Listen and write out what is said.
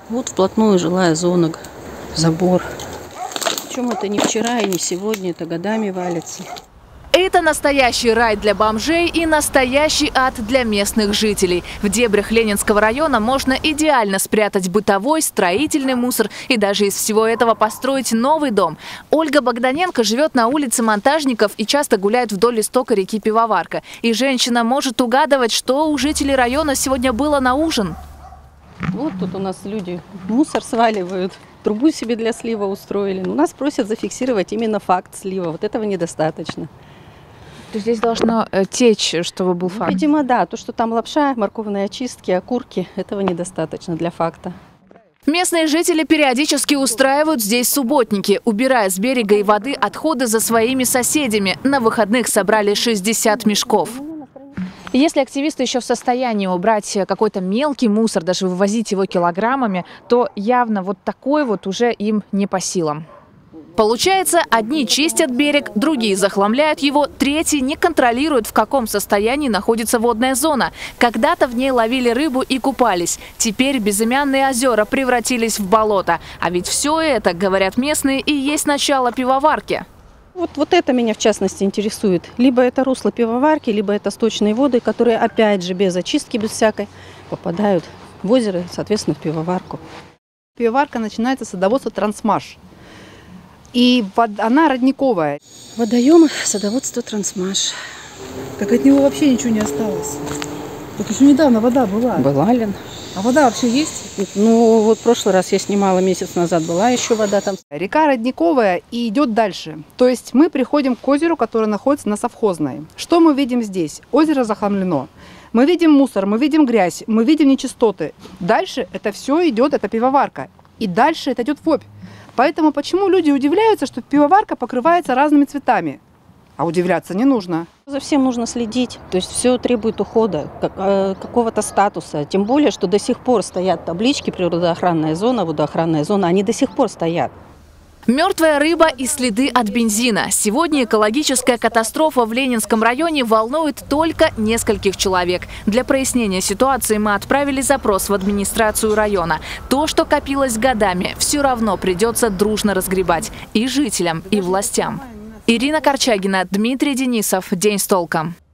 Вот вплотную жилая зона, забор. Причем это не вчера и не сегодня, это годами валится. Это настоящий рай для бомжей и настоящий ад для местных жителей. В дебрях Ленинского района можно идеально спрятать бытовой, строительный мусор и даже из всего этого построить новый дом. Ольга Богданенко живет на улице Монтажников и часто гуляет вдоль истока реки Пивоварка. И женщина может угадывать, что у жителей района сегодня было на ужин. Вот тут у нас люди мусор сваливают, трубу себе для слива устроили. Но нас просят зафиксировать именно факт слива. Вот этого недостаточно. То есть здесь должно течь, чтобы был факт? Видимо, да. То, что там лапша, морковные очистки, окурки, этого недостаточно для факта. Местные жители периодически устраивают здесь субботники, убирая с берега и воды отходы за своими соседями. На выходных собрали 60 мешков. Если активисты еще в состоянии убрать какой-то мелкий мусор, даже вывозить его килограммами, то явно вот такой вот уже им не по силам. Получается, одни чистят берег, другие захламляют его, третьи не контролируют, в каком состоянии находится водная зона. Когда-то в ней ловили рыбу и купались. Теперь безымянные озера превратились в болото. А ведь все это, говорят местные, и есть начало пивоварки. Вот это меня в частности интересует. Либо это русло пивоварки, либо это сточные воды, которые опять же без очистки, без всякой, попадают в озеро, соответственно, в пивоварку. Пивоварка начинается с садоводства Трансмаш. И она родниковая. Водоем садоводство Трансмаш. Так от него вообще ничего не осталось. Так еще недавно вода была. Была, Лен. А вода вообще есть? Ну, вот в прошлый раз я снимала, месяц назад была еще вода там. Река родниковая и идет дальше. То есть мы приходим к озеру, которое находится на совхозной. Что мы видим здесь? Озеро захламлено. Мы видим мусор, мы видим грязь, мы видим нечистоты. Дальше это все идет, это пивоварка. И дальше это идет в Обь. Поэтому почему люди удивляются, что пивоварка покрывается разными цветами? А удивляться не нужно. За всем нужно следить. То есть все требует ухода, какого-то статуса. Тем более, что до сих пор стоят таблички «Природоохранная зона», «Водоохранная зона». Они до сих пор стоят. Мертвая рыба и следы от бензина. Сегодня экологическая катастрофа в Ленинском районе волнует только нескольких человек. Для прояснения ситуации мы отправили запрос в администрацию района. То, что копилось годами, все равно придется дружно разгребать и жителям, и властям. Ирина Корчагина, Дмитрий Денисов. День с толком.